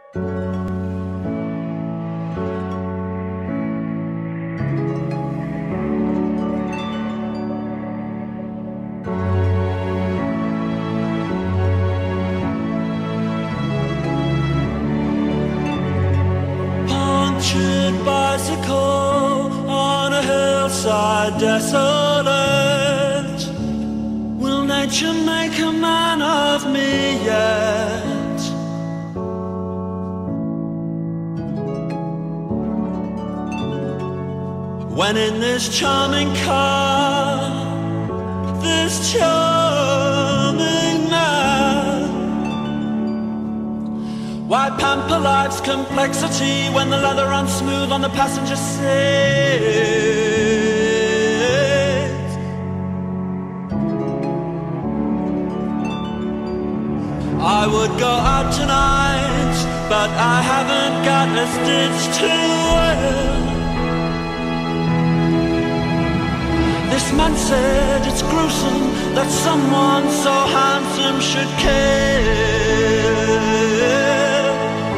Punctured bicycle on a hillside desolate. Will nature make a man of me yet? When in this charming car, this charming man, why pamper life's complexity when the leather runs smooth on the passenger seat? I would go out tonight, but I haven't got a stitch to wear. This man said it's gruesome that someone so handsome should care.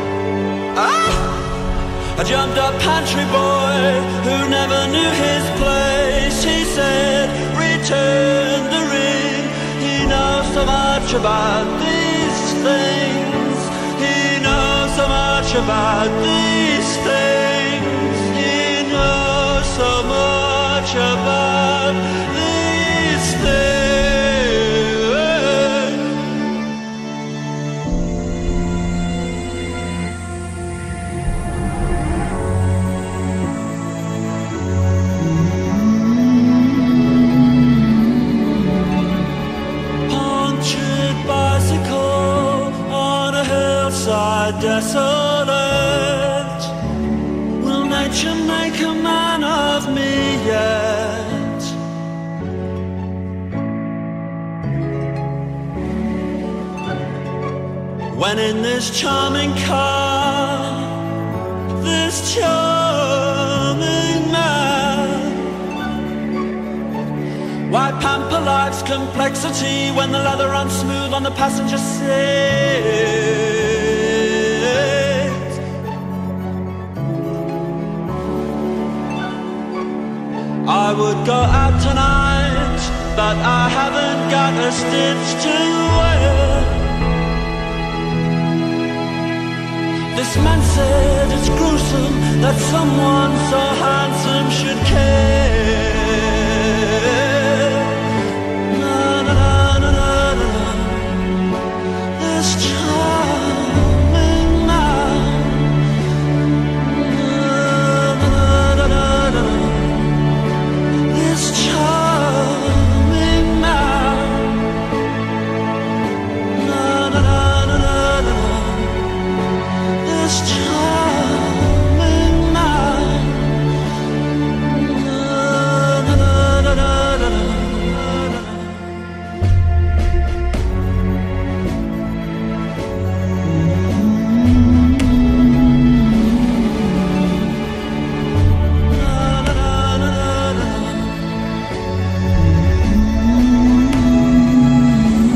A jumped up pantry boy who never knew his place. He said, return the ring. He knows so much about these things. He knows so much about these things. He knows so much about these things. Punctured bicycle on a hillside desolate. Will nature make a man of me yet? When in this charming car, this charming man, why pamper life's complexity when the leather runs smooth on the passenger seat? I would go out tonight, but I haven't got a stitch to wear. This man said it's gruesome that someone so handsome should care. Na, na, na, na, na, na. This charming man. Na, na, na, na, na, na. This charming man. Na, na, na, na, na, na. This charming man. Na, na, na, na, na, na.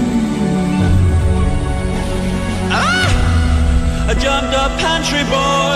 A jumped up pantry boy